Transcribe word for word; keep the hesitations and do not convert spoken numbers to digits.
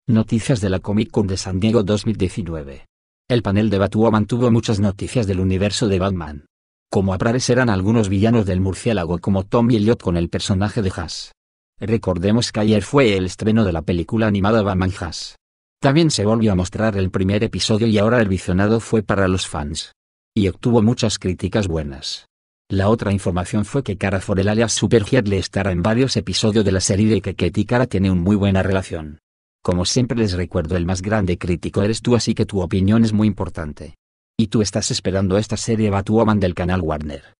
Noticias de la Comic Con de San Diego dos mil diecinueve. El panel de Batwoman tuvo muchas noticias del universo de Batman. Como aparecerán algunos villanos del murciélago como Tom Elliot con el personaje de Hush. Recordemos que ayer fue el estreno de la película animada Batman Hush. También se volvió a mostrar el primer episodio y ahora el visionado fue para los fans. Y obtuvo muchas críticas buenas. La otra información fue que Kara Zor-El alias Supergirl le estará en varios episodios de la serie y que Kate y Kara tienen una muy buena relación. Como siempre les recuerdo, el más grande crítico eres tú, así que tu opinión es muy importante. Y tú estás esperando esta serie Batwoman del canal Warner.